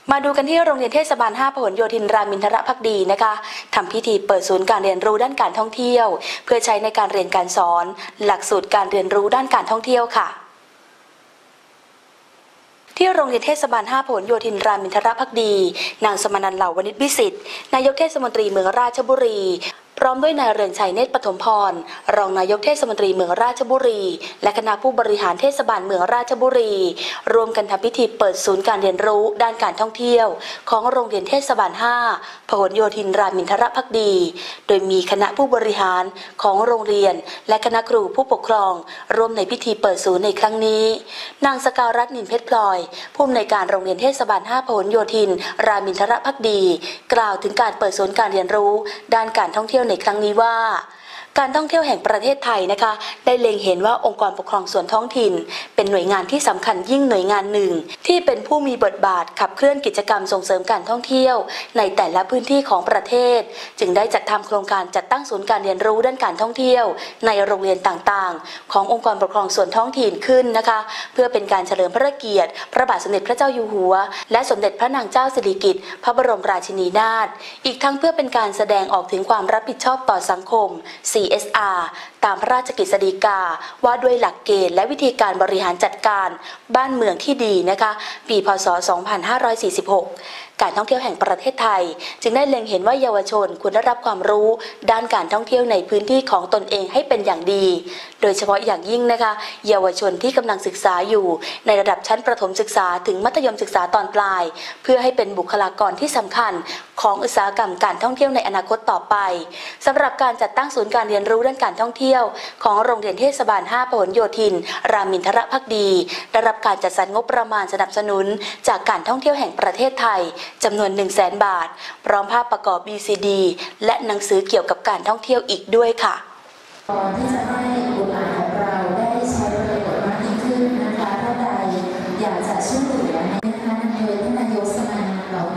มาดูกันที่โรงเรียนเทศบาล 5 พหลโยธินรามอินทรภักดีนะคะทำพิธีเปิดศูนย์การเรียนรู้ด้านการท่องเที่ยวเพื่อใช้ในการเรียนการสอนหลักสูตรการเรียนรู้ด้านการท่องเที่ยวค่ะที่โรงเรียนเทศบาล 5 พหลโยธินรามอินทรภักดีนางสมนันท์เหล่าวณิชวิสิทธิ์นายกเทศมนตรีเมืองราชบุรีพร้อมด้วยนายเรืองชัยเนตรปฐมพรรองนายกเทศมนตรีเมืองราชบุรีและคณะผู้บริหารเทศบาลเมืองราชบุรีรวมกันทำพิธีเปิดศูนย์การเรียนรู้ด้านการท่องเที่ยวของโรงเรียนเทศบาล 5 พหลโยธินรามอินทรภักดีโดยมีคณะผู้บริหารของโรงเรียนและคณะครูผู้ปกครองร่วมในพิธีเปิดศูนย์ในครั้งนี้นางสกาวรัตน์นินเพชรพลอยผู้อำนวยการโรงเรียนเทศบาล 5 พหลโยธินรามอินทรภักดีกล่าวถึงการเปิดศูนย์การเรียนรู้ด้านการท่องเที่ยวในครั้งนี้ว่าการท่องเที่ยวแห่งประเทศไทยนะคะได้เล็งเห็นว่าองค์กรปกครองส่วนท้องถิ่นเป็นหน่วยงานที่สำคัญยิ่งหน่วยงานหนึ่งที่เป็นผู้มีบทบาทขับเคลื่อนกิจกรรมส่งเสริมการท่องเที่ยวในแต่ละพื้นที่ของประเทศจึงได้จัดทำโครงการจัดตั้งศูนย์การเรียนรู้ด้านการท่องเที่ยวในโรงเรียนต่างๆขององค์กรปกครองส่วนท้องถิ่นขึ้นนะคะเพื่อเป็นการเฉลิมพระเกียรติพระบาทสมเด็จพระเจ้าอยู่หัวและสมเด็จพระนางเจ้าสิริกิติ์พระบรมราชินีนาถอีกทั้งเพื่อเป็นการแสดงออกถึงความรับผิดชอบต่อสังคม CSR ตามพระราชกฤษฎีกาว่าด้วยหลักเกณฑ์และวิธีการบริหารจัดการบ้านเมืองที่ดีนะคะปีพ.ศ. 2546การท่องเที่ยวแห่งประเทศไทยจึงได้เล็งเห็นว่าเยาวชนควรได้รับความรู้ด้านการท่องเที่ยวในพื้นที่ของตนเองให้เป็นอย่างดีโดยเฉพาะอย่างยิ่งนะคะเยาวชนที่กำลังศึกษาอยู่ในระดับชั้นประถมศึกษาถึงมัธยมศึกษาตอนปลายเพื่อให้เป็นบุคลากรที่สำคัญของอุตสาหกรรมการท่องเที่ยวในอนาคตต่อไปสำหรับการจัดตั้งศูนย์การเรียนรู้ด้านการท่องเที่ยวของโรงเรียนเทศบาล 5 พหลโยธินรามอินทรภักดีได้รับการจัดสรรงบประมาณสนับสนุนจากการท่องเที่ยวแห่งประเทศไทยจำนวน 100,000 บาทพร้อมภาพประกอบ VCD และหนังสือเกี่ยวกับการท่องเที่ยวอีกด้วยค่ะที่จะให้บุตรหลานของเราได้ใช้ประโยชน์มากยิ่งขึ้นนะคะถ้าใดอยากจะช่วยเหลือนะคะนำโดยท่านนายกสมาคมเหล่า